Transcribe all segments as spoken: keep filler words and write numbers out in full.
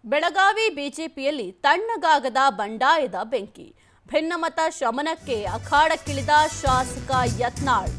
ಬೆಳಗಾವಿ ಬಿಜೆಪಿಯಲ್ಲಿ ತಣ್ಣಗಾಗದ ಬಂಡಾಯದ ಬೆಂಕಿ. ಭಿನ್ನಮತ ಶಮನಕ್ಕೆ ಅಖಾಡಕ್ಕಿಳಿದ ಶಾಸಕ ಯತ್ನಾಳ್.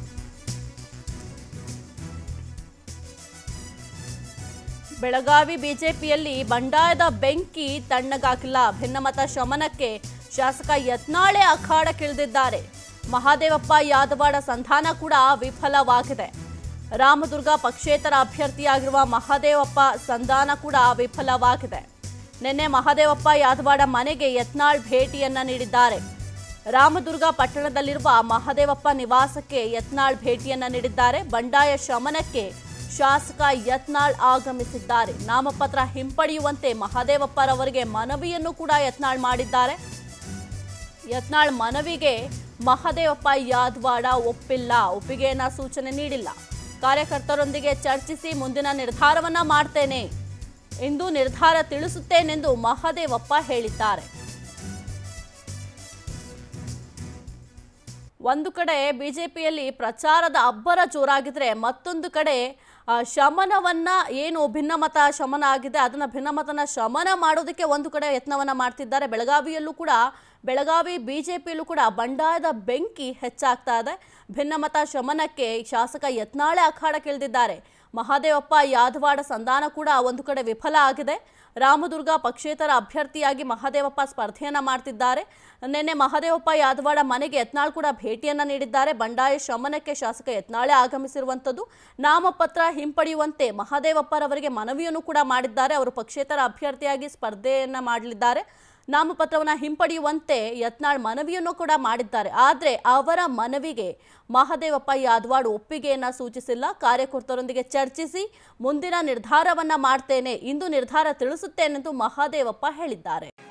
ಬೆಳಗಾವಿ ಬಿಜೆಪಿಯಲ್ಲಿ ಬಂಡಾಯದ ಬೆಂಕಿ ತಣ್ಣಗಾಗಿಲ್ಲ. ಭಿನ್ನಮತ ಶಮನಕ್ಕೆ ಶಾಸಕ ಯತ್ನಾಳೇ ಅಖಾಡಕ್ಕಿಳಿದಿದ್ದಾರೆ. ಮಹಾದೇವಪ್ಪ ಯಾದವಾಡ ಸಂಧಾನ ಕೂಡ ವಿಫಲವಾಗಿದೆ. ರಾಮದುರ್ಗ ಪಕ್ಷೇತರ ಅಭ್ಯರ್ಥಿಯಾಗಿರುವ ಮಹಾದೇವಪ್ಪ ಸಂಧಾನ ಕೂಡ ವಿಫಲವಾಗಿದೆ. ನಿನ್ನೆ ಮಹಾದೇವಪ್ಪ ಯಾದವಾಡ ಮನೆಗೆ ಯತ್ನಾಳ್ ಭೇಟಿಯನ್ನ ನೀಡಿದ್ದಾರೆ. ರಾಮದುರ್ಗ ಪಟ್ಟಣದಲ್ಲಿರುವ ಮಹಾದೇವಪ್ಪ ನಿವಾಸಕ್ಕೆ ಯತ್ನಾಳ್ ಭೇಟಿಯನ್ನ ನೀಡಿದ್ದಾರೆ. ಬಂಡಾಯ ಶಮನಕ್ಕೆ ಶಾಸಕ ಯತ್ನಾಳ್ ಆಗಮಿಸಿದ್ದಾರೆ. ನಾಮಪತ್ರ ಹಿಂಪಡೆಯುವಂತೆ ಮಹಾದೇವಪ್ಪರವರಿಗೆ ಮನವಿಯನ್ನು ಕೂಡ ಯತ್ನಾಳ್ ಮಾಡಿದ್ದಾರೆ. ಯತ್ನಾಳ್ ಮನವಿಗೆ ಮಹಾದೇವಪ್ಪ ಯಾದವಾಡ ಒಪ್ಪಿಲ್ಲ, ಒಪ್ಪಿಗೆಯನ್ನ ಸೂಚನೆ ನೀಡಿಲ್ಲ. ಕಾರ್ಯಕರ್ತರೊಂದಿಗೆ ಚರ್ಚಿಸಿ ಮುಂದಿನ ನಿರ್ಧಾರವನ್ನ ಮಾಡ್ತೇನೆ ಎಂದು ನಿರ್ಧಾರ ತಿಳಿಸುತ್ತೇನೆಂದು ಮಹಾದೇವಪ್ಪ ಹೇಳಿದ್ದಾರೆ. ಒಂದು ಕಡೆ ಬಿಜೆಪಿಯಲ್ಲಿ ಪ್ರಚಾರದ ಅಬ್ಬರ ಜೋರಾಗಿದ್ರೆ, ಮತ್ತೊಂದು ಕಡೆ ಶಮನವನ್ನ ಏನು ಭಿನ್ನಮತ ಶಮನ ಆಗಿದೆ ಅದನ್ನ ಭಿನ್ನಮತನ ಶಮನ ಮಾಡೋದಕ್ಕೆ ಒಂದು ಕಡೆ ಯತ್ನವನ್ನ ಮಾಡ್ತಿದ್ದಾರೆ. ಬೆಳಗಾವಿಯಲ್ಲೂ ಕೂಡ ಬೆಳಗಾವಿ ಬಿಜೆಪಿಯಲ್ಲೂ ಕೂಡ ಬಂಡಾಯದ ಬೆಂಕಿ ಹೆಚ್ಚಾಗ್ತಾ ಇದೆ. ಭಿನ್ನಮತ ಶಮನಕ್ಕೆ ಶಾಸಕ ಯತ್ನಾಳೇ ಅಖಾಡಕ್ಕಿಳಿದಿದ್ದಾರೆ. ಮಹಾದೇವಪ್ಪ ಯಾದವಾಡ ಸಂಧಾನ ಕೂಡ ಒಂದು ಕಡೆ ವಿಫಲ ಆಗಿದೆ. ರಾಮದುರ್ಗ ಪಕ್ಷೇತರ ಅಭ್ಯರ್ಥಿಯಾಗಿ ಮಹಾದೇವಪ್ಪ ಸ್ಪರ್ಧೆಯನ್ನ ಮಾಡ್ತಿದ್ದಾರೆ. ನಿನ್ನೆ ಮಹಾದೇವಪ್ಪ ಯಾದವಾಡ ಮನೆಗೆ ಯತ್ನಾಳ್ ಕೂಡ ಭೇಟಿಯನ್ನ ನೀಡಿದ್ದಾರೆ. ಬಂಡಾಯ ಶಮನಕ್ಕೆ ಶಾಸಕ ಯತ್ನಾಳೇ ಆಗಮಿಸಿರುವಂಥದ್ದು. ನಾಮಪತ್ರ ಹಿಂಪಡೆಯುವಂತೆ ಮಹಾದೇವಪ್ಪರವರಿಗೆ ಮನವಿಯನ್ನು ಕೂಡ ಮಾಡಿದ್ದಾರೆ. ಅವರು ಪಕ್ಷೇತರ ಅಭ್ಯರ್ಥಿಯಾಗಿ ಸ್ಪರ್ಧೆಯನ್ನ ಮಾಡಲಿದ್ದಾರೆ. ನಾಮಪತ್ರವನ್ನು ಹಿಂಪಡೆಯುವಂತೆ ಯತ್ನಾಳ್ ಮನವಿಯನ್ನು ಕೂಡ ಮಾಡಿದ್ದಾರೆ. ಆದರೆ ಅವರ ಮನವಿಗೆ ಮಹಾದೇವಪ್ಪ ಯಾದವಾಡ್ ಒಪ್ಪಿಗೆಯನ್ನ ಸೂಚಿಸಿಲ್ಲ. ಕಾರ್ಯಕರ್ತರೊಂದಿಗೆ ಚರ್ಚಿಸಿ ಮುಂದಿನ ನಿರ್ಧಾರವನ್ನ ಮಾಡ್ತೇನೆ, ಇಂದು ನಿರ್ಧಾರ ತಿಳಿಸುತ್ತೇನೆಂದು ಮಹಾದೇವಪ್ಪ ಹೇಳಿದ್ದಾರೆ.